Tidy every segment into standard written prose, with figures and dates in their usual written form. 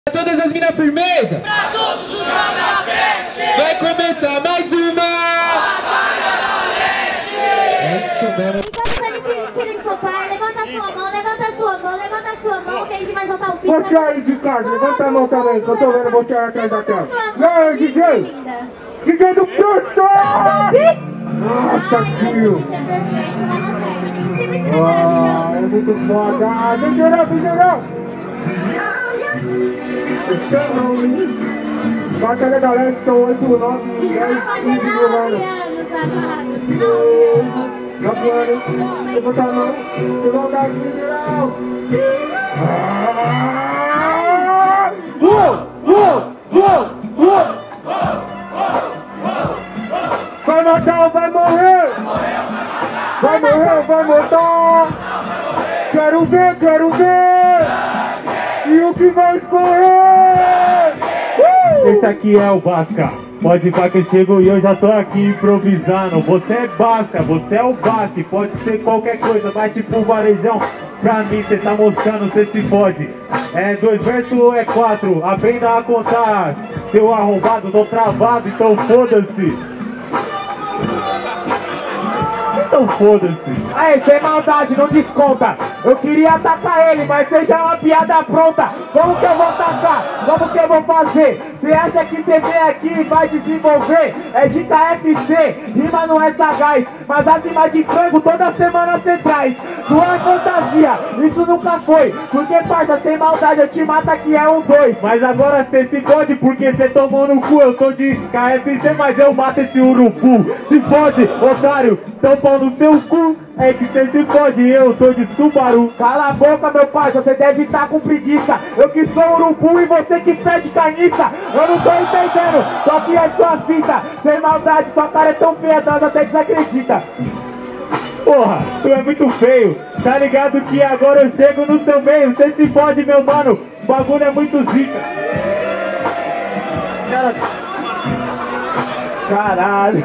Pra todas as minas firmeza. Pra todos os canabestes. Vai começar mais uma Batalha da Leste. É isso mesmo. Enquanto você tira de copar, levanta a sua mão, levanta a sua mão, levanta a sua mão, que a gente vai soltar o pico. Você aí de casa, levanta a mão também, que eu tô vendo você aí atrás da tela. E aí, DJ? DJ do Pizza! Nossa, tio! Esse beat é perfeito, fala sério. Esse beat é Ah, maravilhoso. é muito foda! Ah, DJ não! Batalha da Leste são 8, 9, 10, 15 mil 9 anos. anos, safado. 9 anos. 9 anos. Levanta a mão. Levanta aqui, geral. Vai matar ou vai morrer? Vai morrer ou vai matar? Quero ver, quero ver! E o que vai escorrer? Esse aqui é o Basca. Pode falar que eu chego e eu já tô aqui improvisando. Você é Basca, você é o Basque. Pode ser qualquer coisa, vai tipo varejão. Pra mim cê tá mostrando, cê se fode. É 2 versos ou é 4? Aprenda a contar. Seu arrombado, tô travado, então foda-se. Então foda-se. Aí, sem maldade, não desconta. Eu queria atacar ele, mas seja uma piada pronta. Como que eu vou atacar? Como que eu vou fazer? Você acha que você vem aqui e vai desenvolver? É de KFC, rima não é sagaz. Mas as rimas de frango toda semana cê traz. Não é fantasia, isso nunca foi. Porque, parça, sem maldade eu te mato aqui é 1, 2. Mas agora cê se fode porque cê tomou no cu. Eu tô de KFC, mas eu mato esse urubu. Se fode, otário, tão pau no seu cu. É que cê se fode, eu tô de Subaru. Cala a boca, meu pai, você deve estar com preguiça. Eu que sou urubu e você que fede carniça. Eu não tô entendendo, só que é sua fita. Sem maldade, sua cara é tão feia, nós até desacredita. Porra, tu é muito feio. Tá ligado que agora eu chego no seu meio. Cê se fode, meu mano, o bagulho é muito zica. Caralho.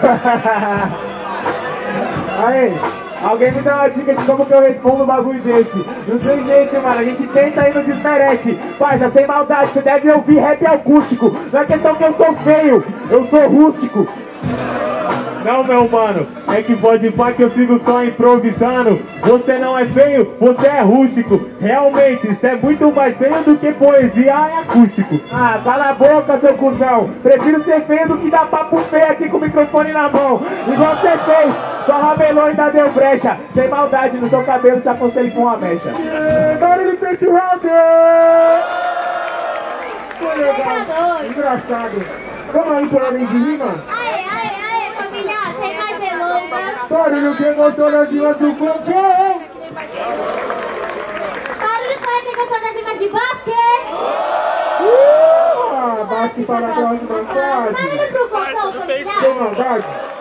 Aí, alguém me dá uma dica de como que eu respondo um bagulho desse. Não tem jeito, mano, a gente tenta e não desmerece. Parça, sem maldade, você deve ouvir rap acústico. Não é questão que eu sou feio, eu sou rústico. Não, meu mano, é que pode pá que eu sigo só improvisando. Você não é feio, você é rústico. Realmente, isso é muito mais feio do que poesia e acústico. Ah, cala a boca, seu cuzão. Prefiro ser feio do que dar papo feio aqui com o microfone na mão. Igual você fez, só ramelou e ainda deu brecha. Sem maldade, no seu cabelo te aconselho com uma mecha. Barulho peixe round! Foi legal, engraçado. Vamos aí por além de rima? Aê, família, sem mais delongas. Barulho quem gostou das rimas do Concão. Barulho para quem gostou das rimas de basquete. Basque para a próxima fase. Barulho pro Concão, família. Sem maldade.